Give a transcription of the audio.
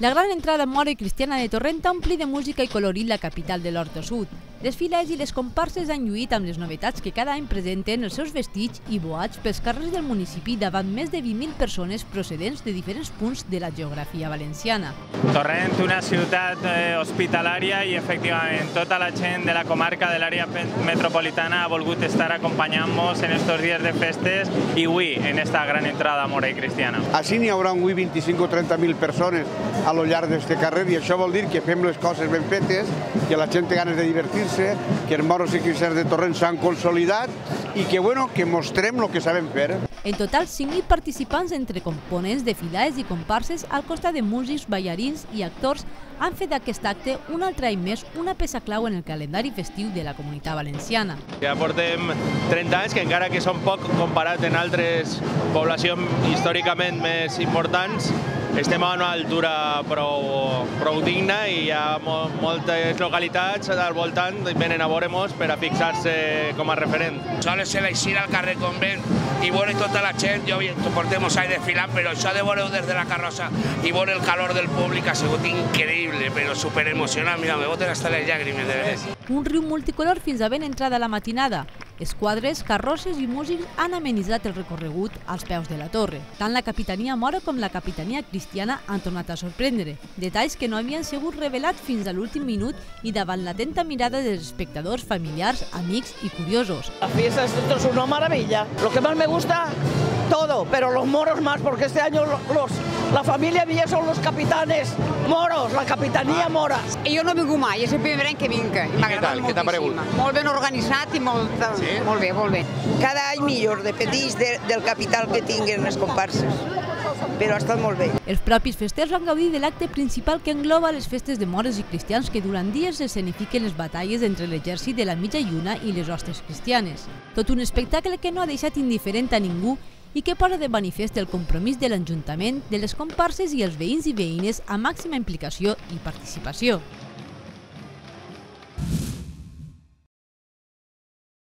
La gran entrada mora i cristiana de Torrent ha omplit de música i colorit la capital de l'Horta Sud. Les files i les comparses han lluït amb les novetats que cada any presenten els seus vestits i boats pels carrers del municipi davant més de 20.000 persones procedents de diferents punts de la geografia valenciana. Torrent, una ciutat hospitalària i efectivament tota la gent de la comarca de l'àrea metropolitana ha volgut estar acompanyant-nos en estos dies de festes i avui en esta gran entrada mora i cristiana. Així n'hi haurà avui 25 o 30.000 persones a lo llarg d'aquest carrer i això vol dir que fem les coses ben fetes, que la gent té ganes de divertir-se, que els moros i cristians de Torrent s'han consolidat i que mostrem el que sabem fer. En total, 5.000 participants entre components de filades i comparses al costat de músics, ballarins i actors han fet d'aquest acte un altre any més una peça clau en el calendari festiu de la Comunitat Valenciana. Ja portem 30 anys, que encara que són poc comparat en altres poblacions històricament més importants, estem a una altura prou digna i hi ha moltes localitats al voltant que venen a veure-nos per a fixar-se com a referent. Sol ser l'eixir al carrer Convent i veure tota la gent, jo portem anys desfilant, però això de veure-ho des de la carrossa i veure el calor del públic ha sigut increïble, però superemocionant. Mira, me boten hasta les llàgrimes de veres. Un riu multicolor fins a ben entrada a la matinada. Esquadres, carrosses i músics han amenitzat el recorregut als peus de la torre. Tant la capitania mora com la capitania cristiana han tornat a sorprendre. Detalls que no havien sigut revelats fins a l'últim minut i davant l'atenta mirada dels espectadors, familiars, amics i curiosos. La fiesta esto es una maravilla. Lo que más me gusta, todo, pero los moros más, porque este año la familia mía son los capitanes moros, la capitanía mora. Jo no he vingut mai, és el primer any que vinc. I què tal? Què t'ha paregut? Molt ben organitzat i molt bé, molt bé. Cada any millor, dependeix del capital que tinguin les comparses, però ha estat molt bé. Els propis festers van gaudir de l'acte principal que engloba les festes de moros i cristians que durant dies escenifiquen les batalles entre l'exèrcit de la mitja lluna i les hostes cristianes. Tot un espectacle que no ha deixat indiferent a ningú i que posa de manifest el compromís de l'Ajuntament, de les comparses i els veïns i veïnes amb màxima implicació i participació.